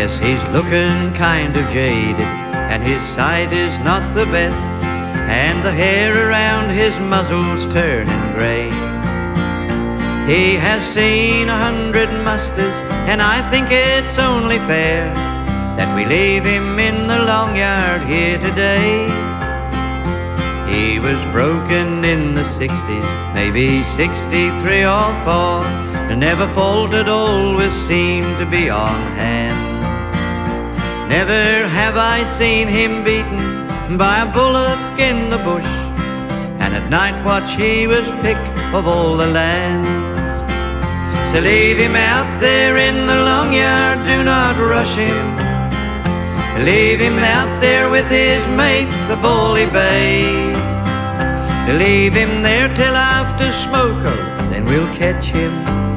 Yes, he's looking kind of jaded, and his sight is not the best, and the hair around his muzzle's turning grey. He has seen 100 musters, and I think it's only fair that we leave him in the long yard here today. He was broken in the 60s, maybe 63 or 4, and never faltered, always seemed to be on hand. Never have I seen him beaten by a bullock in the bush, and at night watch he was pick of all the land. So leave him out there in the long yard, do not rush him. Leave him out there with his mate, the bully bay. Leave him there till after smoke-o, then we'll catch him,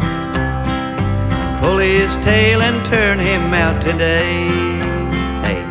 pull his tail and turn him out today. Hey.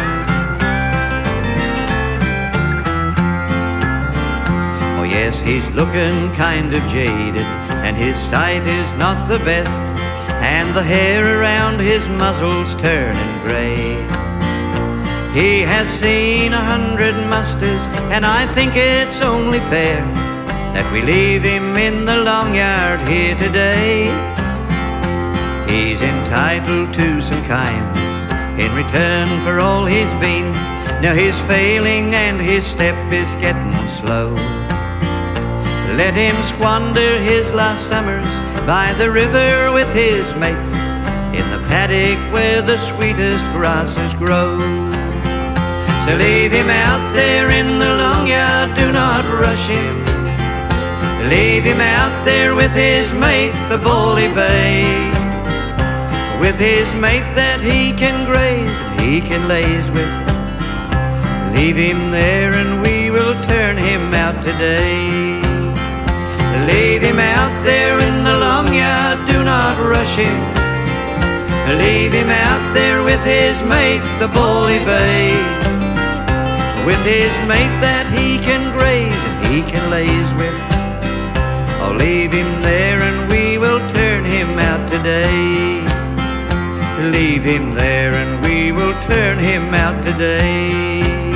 Oh yes, he's looking kind of jaded, and his sight is not the best, and the hair around his muzzle's turning grey. He has seen 100 musters, and I think it's only fair that we leave him in the long yard here today. He's entitled to some kindness in return for all he's been. Now he's failing and his step is getting slow. Let him squander his last summers by the river with his mates, in the paddock where the sweetest grasses grow. So leave him out there in the long yard, do not rush him. Leave him out there with his mate, the bully bay. With his mate that he can graze and he can laze with. Leave him there and we will turn him out today. Leave him out there in the long yard, do not rush him. Leave him out there with his mate, the bully bay. With his mate that he can graze and he can laze with. Oh, leave him there and we will turn him out today. Leave him there and we will turn him out today.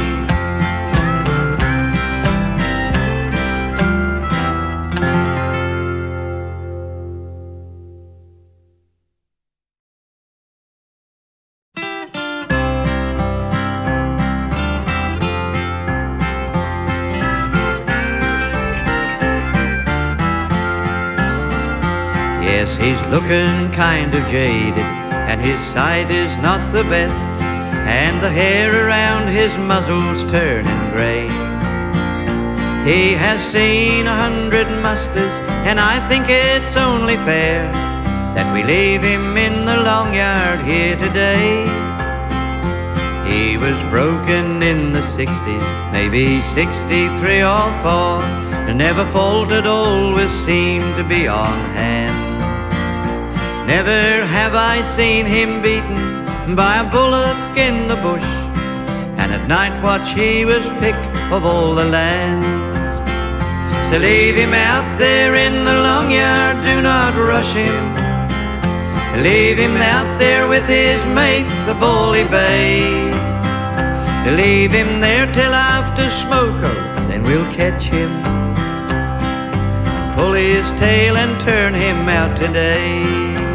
Yes, he's looking kind of jaded, and his sight is not the best, and the hair around his muzzle's turning grey. He has seen 100 musters, and I think it's only fair that we leave him in the long yard here today. He was broken in the 60s, maybe 63 or 4, and never faltered, always seemed to be on hand. Never have I seen him beaten by a bullock in the bush, and at night watch he was pick of all the land. So leave him out there in the long yard, do not rush him. Leave him out there with his mate, the bully bay. Leave him there till after smoke-o, then we'll catch him, pull his tail and turn him out today.